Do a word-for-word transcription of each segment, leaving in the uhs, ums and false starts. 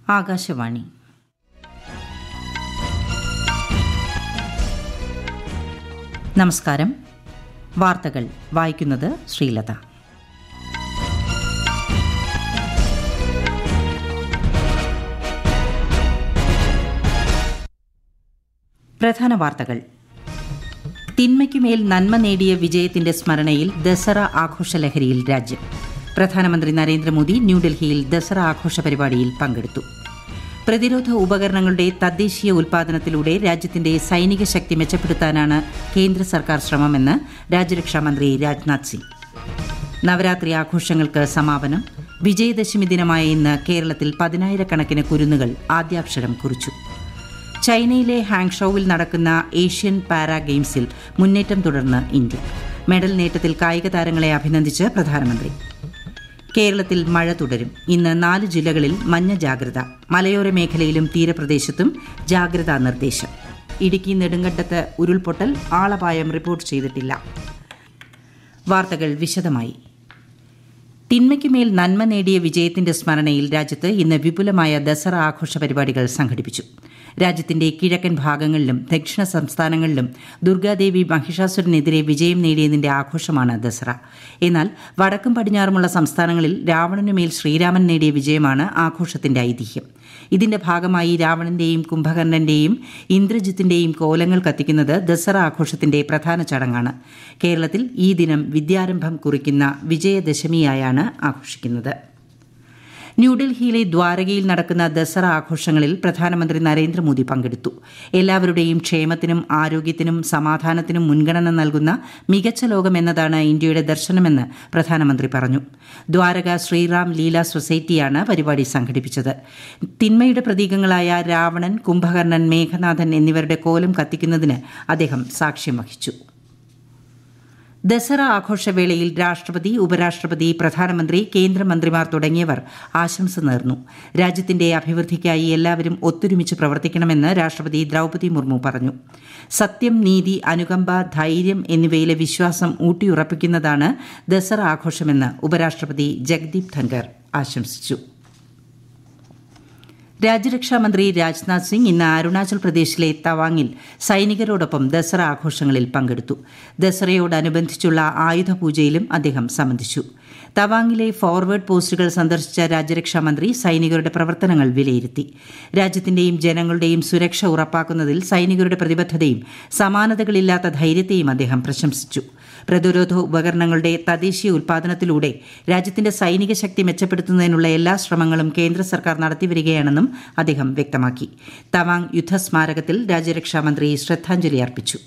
ആകാശവാണി. നമസ്കാരം. വാർത്തകൾ വായിക്കുന്നത് ശ്രീലത. പ്രധാന വാർത്തകൾ. തിന്മയ്ക്കുമേൽ നന്മ നേടിയ വിജയത്തിന്റെ സ്മരണയിൽ ദസറ ആഘോഷലഹരിയിൽ രാജ്യം. പ്രധാനമന്ത്രി നരേന്ദ്രമോദി ന്യൂഡൽഹിയിൽ ദസറ ആഘോഷ പരിപാടിയിൽ പങ്കെടുത്തു. പ്രതിരോധ ഉപകരണങ്ങളുടെ തദ്ദേശീയ ഉൽപ്പാദനത്തിലൂടെ രാജ്യത്തിന്റെ സൈനിക ശക്തി മെച്ചപ്പെടുത്താനാണ് കേന്ദ്ര സർക്കാർ ശ്രമമെന്ന് രാജ്യരക്ഷാമന്ത്രി രാജ്നാഥ് സിംഗ്. നവരാത്രി ആഘോഷങ്ങൾക്ക് സമാപനം. വിജയദശമി ദിനമായ ഇന്ന് കേരളത്തിൽ പതിനായിരക്കണക്കിന് കുരുന്നുകൾ ആദ്യാക്ഷരം കുറിച്ചു. ചൈനയിലെ ഹാങ്ഷൌവിൽ നടക്കുന്ന ഏഷ്യൻ പാരാ ഗെയിംസിൽ മുന്നേറ്റം തുടർന്ന് ഇന്ത്യ. മെഡൽ നേട്ടത്തിൽ കായിക താരങ്ങളെ അഭിനന്ദിച്ച് പ്രധാനമന്ത്രി. കേരളത്തിൽ മഴ തുടരും. ഇന്ന് നാല് ജില്ലകളിൽ മഞ്ഞ ജാഗ്രത. മലയോര മേഖലയിലും തീരപ്രദേശത്തും ജാഗ്രതാ നിർദ്ദേശം. ഇടുക്കി നെടുങ്കണ്ടത്ത് ഉരുൾപൊട്ടൽ, ആളപായം റിപ്പോർട്ട് ചെയ്തിട്ടില്ല. വാർത്തകൾ വിശദമായി. തിന്മയ്ക്കുമേൽ നന്മ നേടിയ വിജയത്തിന്റെ സ്മരണയിൽ രാജ്യത്ത് ഇന്ന് വിപുലമായ ദസറ ആഘോഷ പരിപാടികൾ സംഘടിപ്പിച്ചു. രാജ്യത്തിന്റെ കിഴക്കൻ ഭാഗങ്ങളിലും ദക്ഷിണ സംസ്ഥാനങ്ങളിലും ദുർഗാദേവി മഹിഷാസുരനെതിരെ വിജയം നേടിയതിന്റെ ആഘോഷമാണ് ദസറ. എന്നാൽ വടക്കും പടിഞ്ഞാറുമുള്ള സംസ്ഥാനങ്ങളിൽ രാവണനുമേൽ ശ്രീരാമൻ നേടിയ വിജയമാണ് ആഘോഷത്തിന്റെ ഐതിഹ്യം. ഇതിന്റെ ഭാഗമായി രാവണന്റെയും കുംഭകർണന്റെയും ഇന്ദ്രജിത്തിന്റെയും കോലങ്ങൾ കത്തിക്കുന്നത് ദസറ ആഘോഷത്തിന്റെ പ്രധാന ചടങ്ങാണ്. കേരളത്തിൽ ഈ ദിനം വിദ്യാരംഭം കുറിക്കുന്ന വിജയദശമിയായാണ് ആഘോഷിക്കുന്നത്. ന്യൂഡൽഹിയിലെ ദ്വാരകയിൽ നടക്കുന്ന ദസറ ആഘോഷങ്ങളിൽ പ്രധാനമന്ത്രി നരേന്ദ്രമോദി പങ്കെടുത്തു. എല്ലാവരുടെയും ക്ഷേമത്തിനും ആരോഗ്യത്തിനും സമാധാനത്തിനും മുൻഗണന നൽകുന്ന മികച്ച ലോകമെന്നതാണ് ഇന്ത്യയുടെ ദർശനമെന്ന് പ്രധാനമന്ത്രി പറഞ്ഞു. ദ്വാരക ശ്രീറാം ലീല സൊസൈറ്റിയാണ് പരിപാടി സംഘടിപ്പിച്ചത്. തിന്മയുടെ പ്രതീകങ്ങളായ രാവണൻ, കുംഭകർണൻ, മേഘനാഥൻ എന്നിവരുടെ കോലം കത്തിക്കുന്നതിന് അദ്ദേഹം സാക്ഷ്യം വഹിച്ചു. ദസറ ആഘോഷവേളയിൽ രാഷ്ട്രപതി, ഉപരാഷ്ട്രപതി, പ്രധാനമന്ത്രി, കേന്ദ്രമന്ത്രിമാർ തുടങ്ങിയവർ ആശംസ നേർന്നു. രാജ്യത്തിന്റെ അഭിവൃദ്ധിക്കായി എല്ലാവരും ഒത്തൊരുമിച്ച് പ്രവർത്തിക്കണമെന്ന് രാഷ്ട്രപതി ദ്രൌപദി മുർമു പറഞ്ഞു. സത്യം, നീതി, അനുകമ്പ, ധൈര്യം എന്നിവയിലെ വിശ്വാസം ഊട്ടിയുറപ്പിക്കുന്നതാണ് ദസറ ആഘോഷമെന്ന് ഉപരാഷ്ട്രപതി ജഗ്ദീപ് ധൻകർ ആശംസിച്ചു. രാജ്യരക്ഷാമന്ത്രി രാജ്നാഥ് സിംഗ് ഇന്ന് അരുണാചൽ പ്രദേശിലെ തവാങ്ങിൽ സൈനികരോടൊപ്പം ദസറ ആഘോഷങ്ങളിൽ പങ്കെടുത്തു. ദസറയോടനുബന്ധിച്ചുള്ള ആയുധപൂജയിലും അദ്ദേഹം സംബന്ധിച്ചു. തവാങ്ങിലെ ഫോർവേഡ് പോസ്റ്റുകൾ സന്ദർശിച്ച രാജ്യരക്ഷാമന്ത്രി സൈനികരുടെ പ്രവർത്തനങ്ങൾ വിലയിരുത്തി. രാജ്യത്തിന്റെയും ജനങ്ങളുടെയും സുരക്ഷ ഉറപ്പാക്കുന്നതിൽ സൈനികരുടെ പ്രതിബദ്ധതയും സമാനതകളില്ലാത്ത ധൈര്യത്തെയും അദ്ദേഹം പ്രശംസിച്ചു. പ്രതിരോധ ഉപകരണങ്ങളുടെ തദ്ദേശീയ ഉൽപ്പാദനത്തിലൂടെ രാജ്യത്തിന്റെ സൈനിക ശക്തി മെച്ചപ്പെടുത്തുന്നതിനുള്ള എല്ലാ ശ്രമങ്ങളും കേന്ദ്ര സർക്കാർ നടത്തിവരികയാണെന്നും അദ്ദേഹം വ്യക്തമാക്കി. തവാങ് യുദ്ധസ്മാരകത്തിൽ രാജ്യരക്ഷാമന്ത്രി ശ്രദ്ധാഞ്ജലി അർപ്പിച്ചു.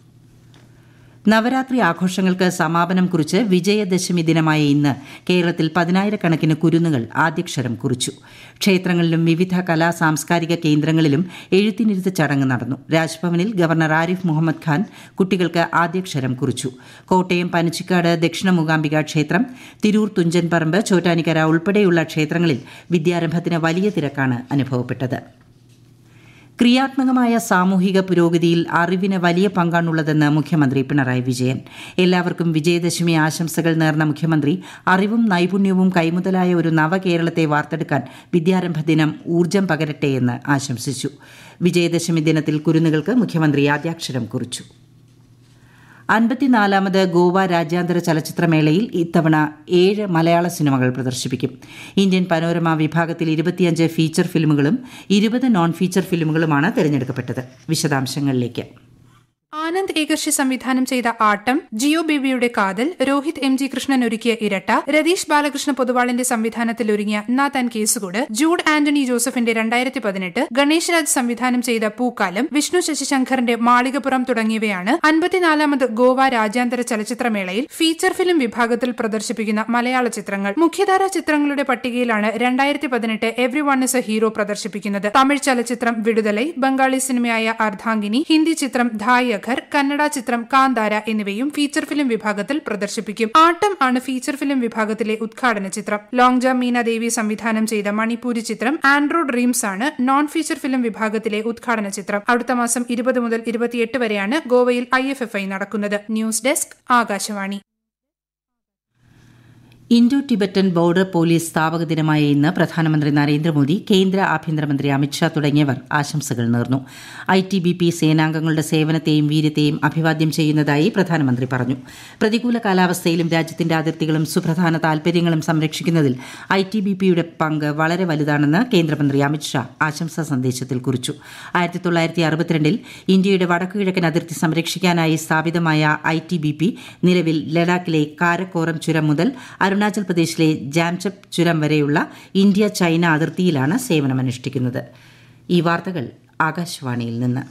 നവരാത്രി ആഘോഷങ്ങൾക്ക് സമാപനം കുറിച്ച് വിജയദശമി ദിനമായ ഇന്ന് കേരളത്തിൽ പതിനായിരക്കണക്കിന് കുരുന്നുകൾ ആദ്യാക്ഷരം കുറിച്ചു. ക്ഷേത്രങ്ങളിലും വിവിധ കലാ സാംസ്കാരിക കേന്ദ്രങ്ങളിലും എഴുത്തിനിരുത്ത് ചടങ്ങ് നടന്നു. രാജ്ഭവനിൽ ഗവർണർ ആരിഫ് മുഹമ്മദ് ഖാൻ കുട്ടികൾക്ക് ആദ്യാക്ഷരം കുറിച്ചു. കോട്ടയം പനച്ചിക്കാട് ദക്ഷിണ മൂകാംബിക ക്ഷേത്രം, തിരൂർ തുഞ്ചൻപറമ്പ്, ചോറ്റാനിക്കര ഉൾപ്പെടെയുള്ള ക്ഷേത്രങ്ങളിൽ വിദ്യാരംഭത്തിന് വലിയ തിരക്കാണ് അനുഭവപ്പെട്ടത്. ക്രിയാത്മകമായ സാമൂഹിക പുരോഗതിയിൽ അറിവിന് വലിയ പങ്കാണുള്ളതെന്ന് മുഖ്യമന്ത്രി പിണറായി വിജയൻ. എല്ലാവർക്കും വിജയദശമി ആശംസകൾ നേർന്ന മുഖ്യമന്ത്രി അറിവും നൈപുണ്യവും കൈമുതലായ ഒരു നവകേരളത്തെ വാർത്തെടുക്കാൻ വിദ്യാരംഭ ദിനം ഊർജ്ജം പകരട്ടെയെന്ന് ആശംസിച്ചു. വിജയദശമി ദിനത്തിൽ കുരുന്നുകൾക്ക് മുഖ്യമന്ത്രി ആദ്യാക്ഷരം കുറിച്ചു. അൻപത്തിനാലാമത് ഗോവ രാജ്യാന്തര ചലച്ചിത്രമേളയിൽ ഇത്തവണ ഏഴ് മലയാള സിനിമകൾ പ്രദർശിപ്പിക്കും. ഇന്ത്യൻ പനോരമ വിഭാഗത്തിൽ ഇരുപത്തിയഞ്ച് ഫീച്ചർ ഫിലിമുകളും ഇരുപത് നോൺ ഫീച്ചർ ഫിലിമുകളുമാണ് തിരഞ്ഞെടുക്കപ്പെട്ടത്. വിശദാംശങ്ങളിലേക്ക്. ആനന്ദ് ഏകർഷി സംവിധാനം ചെയ്ത ആട്ടം, ജിയോ ബേബിയുടെ കാതൽ, രോഹിത് എം ജി കൃഷ്ണൻ ഒരുക്കിയ ഇരട്ട, രതീഷ് ബാലകൃഷ്ണ പൊതുവാളിന്റെ സംവിധാനത്തിൽ ഒരുങ്ങിയ നാ താൻ കേസുകൂട്, ജൂഡ് ആന്റണി ജോസഫിന്റെ രണ്ടായിരത്തി പതിനെട്ട്, ഗണേഷ് രാജ് സംവിധാനം ചെയ്ത പൂക്കാലം, വിഷ്ണു ശശിശങ്കറിന്റെ മാളികപ്പുറം തുടങ്ങിയവയാണ് അൻപത്തിനാലാമത് ഗോവ രാജ്യാന്തര ചലച്ചിത്രമേളയിൽ ഫീച്ചർ ഫിലിം വിഭാഗത്തിൽ പ്രദർശിപ്പിക്കുന്ന മലയാള ചിത്രങ്ങൾ. മുഖ്യധാരാ ചിത്രങ്ങളുടെ പട്ടികയിലാണ് രണ്ടായിരത്തി പതിനെട്ട് every one is a hero പ്രദർശിപ്പിക്കുന്നത്. തമിഴ് ചലച്ചിത്രം വിടുതലൈ, ബംഗാളി സിനിമയായ അർദ്ധാംഗിനി, ഹിന്ദി ചിത്രം ധായ് അഖർ, കന്നഡ ചിത്രം കാന്താര എന്നിവയും ഫീച്ചർ ഫിലിം വിഭാഗത്തിൽ പ്രദർശിപ്പിക്കും. ആട്ടം ആണ് ഫീച്ചർ ഫിലിം വിഭാഗത്തിലെ ഉദ്ഘാടന ചിത്രം. ലോങ് ജാം മീന ദേവി സംവിധാനം ചെയ്ത മണിപ്പൂരി ചിത്രം ആൻഡ്രോ ഡ്രീംസ് ആണ് നോൺ ഫീച്ചർ ഫിലിം വിഭാഗത്തിലെ ഉദ്ഘാടന ചിത്രം. അടുത്ത മാസം ഇരുപത് മുതൽ ഇരുപത്തിയെട്ട് വരെയാണ് ഗോവയിൽ ഐ എഫ് എഫ് ഐ നടക്കുന്നത്. News desk, Akashvani. Indo Tibetan border police സ്ഥാപക ദിനമായ ഇന്ന് പ്രധാനമന്ത്രി നരേന്ദ്രമോദി, കേന്ദ്ര ആഭ്യന്തരമന്ത്രി അമിത്ഷാ തുടങ്ങിയവർ ആശംസകൾ നേർന്നു. ഐ ടി ബി പി സേനാംഗങ്ങളുടെ സേവനത്തെയും വീര്യത്തെയും അഭിവാദ്യം ചെയ്യുന്നതായി പ്രധാനമന്ത്രി പറഞ്ഞു. പ്രതികൂല കാലാവസ്ഥയിലും രാജ്യത്തിന്റെ അതിർത്തികളും സുപ്രധാന താൽപര്യങ്ങളും സംരക്ഷിക്കുന്നതിൽ ഐ ടി ബി പിയുടെ പങ്ക് വളരെ വലുതാണെന്ന് കേന്ദ്രമന്ത്രി അമിത്ഷാ ആശംസാ സന്ദേശത്തിൽ കുറിച്ചു. ആയിരത്തി തൊള്ളായിരത്തി അറുപത്തിരണ്ടിൽ ഇന്ത്യയുടെ വടക്കുകിഴക്കൻ അതിർത്തി സംരക്ഷിക്കാനായി സ്ഥാപിതമായ ഐ ടി ബി പി നിലവിൽ ലഡാക്കിലെ കാരക്കോറം ചുരം മുതൽ അരുണാചൽ പ്രദേശിലെ ജാംചപ് ചുരം വരെയുള്ള ഇന്ത്യ ചൈന അതിർത്തിയിലാണ് സേവനമനുഷ്ഠിക്കുന്നത്. ഈ വാർത്തകൾ ആകാശവാണിയിൽ നിന്ന്.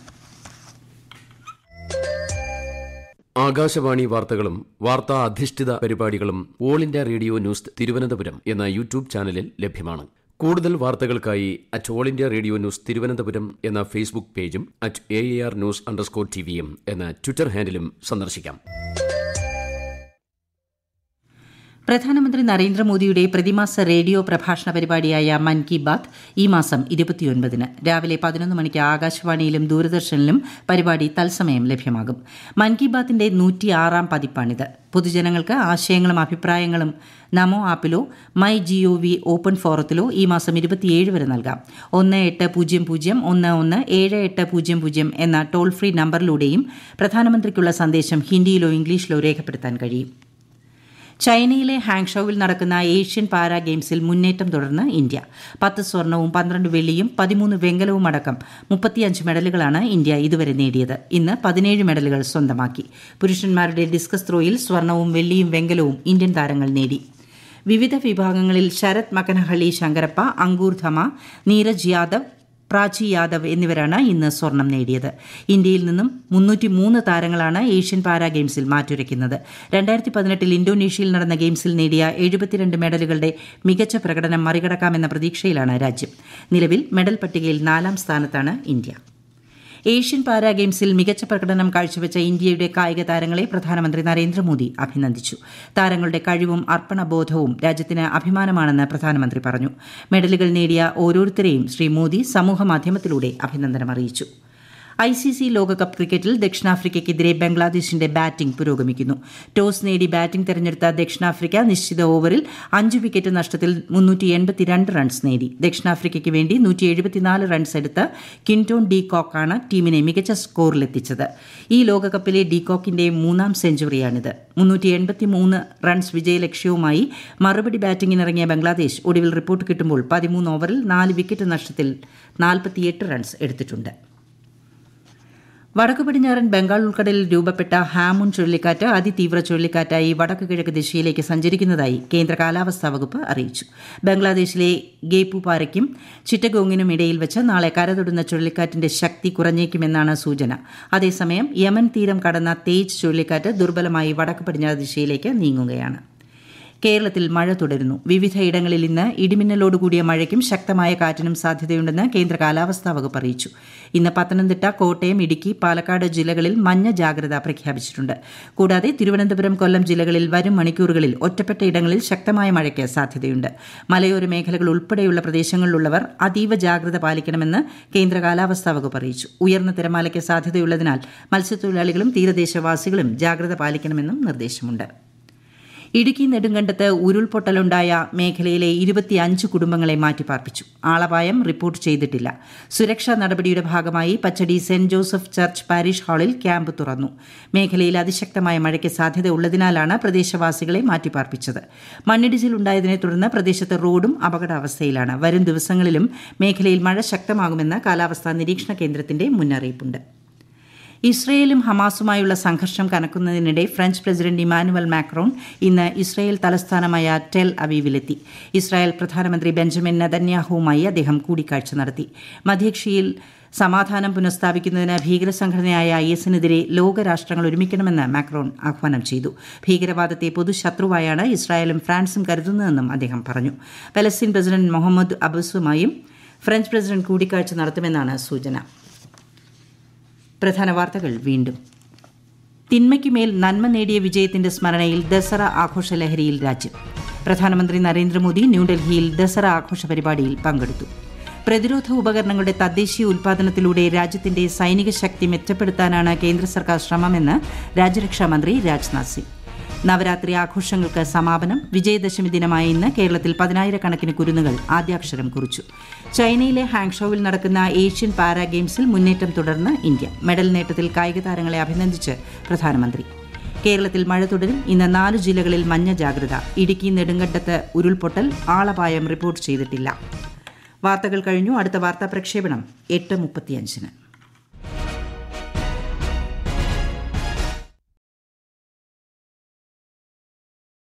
ആകാശവാണി വാർത്തകളും വാർത്താ അധിഷ്ഠിത പരിപാടികളും all India radio news Thiruvananthapuram എന്ന യൂട്യൂബ് ചാനലിൽ ലഭ്യമാണ്. കൂടുതൽ വാർത്തകൾക്കായി at all India radio news Thiruvananthapuram എന്ന ഫേസ്ബുക്ക് പേജും at A R news underscore ടിവിയും എന്ന ട്വിറ്റർ ഹാൻഡിലും സന്ദർശിക്കാം. പ്രധാനമന്ത്രി നരേന്ദ്രമോദിയുടെ പ്രതിമാസ റേഡിയോ പ്രഭാഷണ പരിപാടിയായ മൻ കി ബാത്ത് ഈ മാസം ഇരുപത്തിയൊൻപതിന് രാവിലെ പതിനൊന്ന് മണിക്ക് ആകാശവാണിയിലും ദൂരദർശനിലും പരിപാടി തത്സമയം ലഭ്യമാകും. മൻ കി ബാത്തിന്റെ നൂറ്റിയാറാം പതിപ്പാണിത്. പൊതുജനങ്ങൾക്ക് ആശയങ്ങളും അഭിപ്രായങ്ങളും നമോ ആപ്പിലോ മൈ ജിഒവി ഓപ്പൺ ഫോറത്തിലോ ഈ മാസം ഇരുപത്തിയേഴ് വരെ നൽകാം. ഒന്ന് എട്ട് പൂജ്യം പൂജ്യം ഒന്ന് ഒന്ന് ഏഴ് എട്ട് പൂജ്യം പൂജ്യം എന്ന ടോൾ ഫ്രീ നമ്പറിലൂടെയും പ്രധാനമന്ത്രിക്കുള്ള സന്ദേശം ഹിന്ദിയിലോ ഇംഗ്ലീഷിലോ രേഖപ്പെടുത്താൻ കഴിയും. ചൈനയിലെ ഹാങ്ഷൌവിൽ നടക്കുന്ന ഏഷ്യൻ പാരാ ഗെയിംസിൽ മുന്നേറ്റം തുടർന്ന് ഇന്ത്യ. പത്ത് സ്വർണവും പന്ത്രണ്ട് വെള്ളിയും പതിമൂന്ന് വെങ്കലവും അടക്കം മുപ്പത്തിയഞ്ച് മെഡലുകളാണ് ഇന്ത്യ ഇതുവരെ നേടിയത്. ഇന്ന് പതിനേഴ് മെഡലുകൾ സ്വന്തമാക്കി. പുരുഷന്മാരുടെ ഡിസ്കസ് ത്രോയിൽ സ്വർണവും വെള്ളിയും വെങ്കലവും ഇന്ത്യൻ താരങ്ങൾ നേടി. വിവിധ വിഭാഗങ്ങളിൽ ശരത് മക്കനഹള്ളി ശങ്കരപ്പ, അങ്കൂർ ധമ, നീരജ് യാദവ്, പ്രാചി യാദവ് എന്നിവരാണ് ഇന്ന് സ്വർണം നേടിയത്. ഇന്ത്യയിൽ നിന്നും മുന്നൂറ്റി മൂന്ന് താരങ്ങളാണ് ഏഷ്യൻ പാരാ ഗെയിംസിൽ മാറ്റുരയ്ക്കുന്നത്. രണ്ടായിരത്തി പതിനെട്ടിൽ ഇന്തോനേഷ്യയിൽ നടന്ന ഗെയിംസിൽ നേടിയ എഴുപത്തിരണ്ട് മെഡലുകളുടെ മികച്ച പ്രകടനം മറികടക്കാമെന്ന പ്രതീക്ഷയിലാണ് രാജ്യം. നിലവിൽ മെഡൽ പട്ടികയിൽ നാലാം സ്ഥാനത്താണ് ഇന്ത്യ. ഏഷ്യൻ പാരാ ഗെയിംസിൽ മികച്ച പ്രകടനം കാഴ്ചവെച്ച ഇന്ത്യയുടെ കായിക താരങ്ങളെ പ്രധാനമന്ത്രി നരേന്ദ്രമോദി അഭിനന്ദിച്ചു. താരങ്ങളുടെ കഴിവും അർപ്പണബോധവും രാജ്യത്തിന് അഭിമാനമാണെന്ന് പ്രധാനമന്ത്രി പറഞ്ഞു. മെഡലുകൾ നേടിയ ഓരോരുത്തരെയും ശ്രീ മോദി സമൂഹമാധ്യമത്തിലൂടെ അഭിനന്ദനം അറിയിച്ചു. ഐ സി സി ലോകകപ്പ് ക്രിക്കറ്റിൽ ദക്ഷിണാഫ്രിക്കയ്ക്കെതിരെ ബംഗ്ലാദേശിന്റെ ബാറ്റിംഗ് പുരോഗമിക്കുന്നു. ടോസ് നേടി ബാറ്റിംഗ് തെരഞ്ഞെടുത്ത ദക്ഷിണാഫ്രിക്ക നിശ്ചിത ഓവറിൽ അഞ്ച് വിക്കറ്റ് നഷ്ടത്തിൽ മുന്നൂറ്റി എൺപത്തിരണ്ട് റൺസ് നേടി. ദക്ഷിണാഫ്രിക്കയ്ക്ക് വേണ്ടി നൂറ്റി എഴുപത്തിനാല് റൺസ് എടുത്ത് കിൻടോൺ ഡി കോക്കാണ് ടീമിനെ മികച്ച സ്കോറിലെത്തിച്ചത്. ഈ ലോകകപ്പിലെ ഡി കോക്കിന്റെ മൂന്നാം സെഞ്ചുറിയാണിത്. മുന്നൂറ്റി എൺപത്തിമൂന്ന് റൺസ് വിജയലക്ഷ്യവുമായി മറുപടി ബാറ്റിംഗിനിറങ്ങിയ ബംഗ്ലാദേശ് ഒടുവിൽ റിപ്പോർട്ട് കിട്ടുമ്പോൾ പതിമൂന്ന് ഓവറിൽ നാല് വിക്കറ്റ് നഷ്ടത്തിൽ നാൽപ്പത്തിയെട്ട് റൺസ് എടുത്തിട്ടുണ്ട്. വടക്കു പടിഞ്ഞാറൻ ബംഗാൾ ഉൾക്കടലിൽ രൂപപ്പെട്ട ഹാമുൺ ചുഴലിക്കാറ്റ് അതിതീവ്ര ചുഴലിക്കാറ്റായി വടക്കു കിഴക്ക് ദിശയിലേക്ക് സഞ്ചരിക്കുന്നതായി കേന്ദ്ര കാലാവസ്ഥാ വകുപ്പ് അറിയിച്ചു. ബംഗ്ലാദേശിലെ ഗേപ്പുപാരയ്ക്കും ചിറ്റഗോങ്ങിനും ഇടയിൽ വെച്ച് നാളെ കരതൊടുന്ന ചുഴലിക്കാറ്റിന്റെ ശക്തി കുറഞ്ഞേക്കുമെന്നാണ് സൂചന. അതേസമയം യമൻ തീരം കടന്ന തേജ് ചുഴലിക്കാറ്റ് ദുർബലമായി വടക്കു പടിഞ്ഞാറ് ദിശയിലേക്ക് നീങ്ങുകയാണ്. കേരളത്തിൽ മഴ തുടരുന്നു. വിവിധയിടങ്ങളിൽ ഇന്ന് ഇടിമിന്നലോടുകൂടിയ മഴയ്ക്കും ശക്തമായ കാറ്റിനും സാധ്യതയുണ്ടെന്ന് കേന്ദ്ര കാലാവസ്ഥാ വകുപ്പ് അറിയിച്ചു. ഇന്ന് പത്തനംതിട്ട, കോട്ടയം, ഇടുക്കി, പാലക്കാട് ജില്ലകളിൽ മഞ്ഞ ജാഗ്രത പ്രഖ്യാപിച്ചിട്ടുണ്ട്. കൂടാതെ തിരുവനന്തപുരം, കൊല്ലം ജില്ലകളിൽ വരും മണിക്കൂറുകളിൽ ഒറ്റപ്പെട്ട ഇടങ്ങളിൽ ശക്തമായ മഴയ്ക്ക് സാധ്യതയുണ്ട്. മലയോര മേഖലകൾ ഉൾപ്പെടെയുള്ള പ്രദേശങ്ങളിലുള്ളവർ അതീവ ജാഗ്രത പാലിക്കണമെന്ന് കേന്ദ്ര കാലാവസ്ഥാ വകുപ്പ് അറിയിച്ചു. ഉയർന്ന തിരമാലയ്ക്ക് സാധ്യതയുള്ളതിനാൽ മത്സ്യത്തൊഴിലാളികളും തീരദേശവാസികളും ജാഗ്രത പാലിക്കണമെന്നും നിർദ്ദേശമുണ്ട്. ഇടുക്കി നെടുങ്കണ്ടത്ത് ഉരുൾപൊട്ടലുണ്ടായ മേഖലയിലെ ഇരുപത്തിയഞ്ച് കുടുംബങ്ങളെ മാറ്റിപ്പാർപ്പിച്ചു. ആളപായം റിപ്പോർട്ട് ചെയ്തിട്ടില്ല. സുരക്ഷാ നടപടിയുടെ ഭാഗമായി പച്ചടി സെന്റ് ജോസഫ് ചർച്ച് പാരിഷ് ഹാളിൽ ക്യാമ്പ് തുറന്നു. മേഖലയിൽ അതിശക്തമായ മഴയ്ക്ക് സാധ്യത ഉള്ളതിനാലാണ് പ്രദേശവാസികളെ മാറ്റിപ്പാർപ്പിച്ചത്. മണ്ണിടിച്ചിലുണ്ടായതിനെ തുടർന്ന് പ്രദേശത്ത് റോഡും അപകടാവസ്ഥയിലാണ്. വരും ദിവസങ്ങളിലും മേഖലയിൽ മഴ ശക്തമാകുമെന്ന് കാലാവസ്ഥാ നിരീക്ഷണ കേന്ദ്രത്തിന്റെ മുന്നറിയിപ്പുണ്ട്. ഇസ്രയേലും ഹമാസുമായുള്ള സംഘർഷം കനക്കുന്നതിനിടെ ഫ്രഞ്ച് പ്രസിഡന്റ് ഇമാനുവൽ മാക്രോൺ ഇന്ന് ഇസ്രയേൽ തലസ്ഥാനമായ ടെൽ അവീവിലെത്തി. ഇസ്രായേൽ പ്രധാനമന്ത്രി ബെഞ്ചമിൻ നെതന്യാഹുവുമായി അദ്ദേഹം കൂടിക്കാഴ്ച നടത്തി. മധ്യേഷ്യയിൽ സമാധാനം പുനഃസ്ഥാപിക്കുന്നതിന് ഭീകരസംഘടനയായ ഐ എസിനെതിരെ ലോകരാഷ്ട്രങ്ങൾ ഒരുമിക്കണമെന്ന് മാക്രോൺ ആഹ്വാനം ചെയ്തു. ഭീകരവാദത്തെ പൊതുശത്രുവായാണ് ഇസ്രായേലും ഫ്രാൻസും കരുതുന്നതെന്നും അദ്ദേഹം പറഞ്ഞു. പലസ്തീൻ പ്രസിഡന്റ് മുഹമ്മദ് അബ്ബാസുമായും ഫ്രഞ്ച് പ്രസിഡന്റ് കൂടിക്കാഴ്ച നടത്തുമെന്നാണ് സൂചന. പ്രധാന വാർത്തകൾ വീണ്ടും. തിന്മയ്ക്കുമേൽ നന്മ നേടിയ വിജയത്തിന്റെ സ്മരണയിൽ ദസറ ആഘോഷ ലഹരിയിൽ രാജ്യം. പ്രധാനമന്ത്രി നരേന്ദ്രമോദി ന്യൂഡൽഹിയിൽ ദസറ ആഘോഷ പരിപാടിയിൽ പങ്കെടുത്തു. പ്രതിരോധ ഉപകരണങ്ങളുടെ തദ്ദേശീയ ഉൽപാദനത്തിലൂടെ രാജ്യത്തിന്റെ സൈനിക ശക്തി മെച്ചപ്പെടുത്താനാണ് കേന്ദ്ര സർക്കാർ ശ്രമമെന്ന് രാജ്യരക്ഷാമന്ത്രി രാജ്നാഥ് സിംഗ്. നവരാത്രി ആഘോഷങ്ങൾക്ക് സമാപനം. വിജയദശമി ദിനമായ ഇന്ന് കേരളത്തിൽ പതിനായിരക്കണക്കിന് കുരുന്നുകൾ ആദ്യാക്ഷരം കുറിച്ചു. ചൈനയിലെ ഹാങ്ഷോവിൽ നടക്കുന്ന ഏഷ്യൻ പാരാ ഗെയിംസിൽ മുന്നേറ്റം തുടർന്ന് ഇന്ത്യ. മെഡൽ നേട്ടത്തിൽ കായിക താരങ്ങളെ അഭിനന്ദിച്ച് പ്രധാനമന്ത്രി. കേരളത്തിൽ മഴ തുടരും. ഇന്ന് നാല് ജില്ലകളിൽ മഞ്ഞ ജാഗ്രത. ഇടുക്കി നെടുങ്കണ്ടത്ത് ഉരുൾപൊട്ടൽ, ആളപായം റിപ്പോർട്ട് ചെയ്തിട്ടില്ല. വാർത്തകൾ കഴിഞ്ഞു. അടുത്ത വാർത്താ പ്രക്ഷേപണം എട്ട് മുപ്പത്തിയഞ്ചിന്.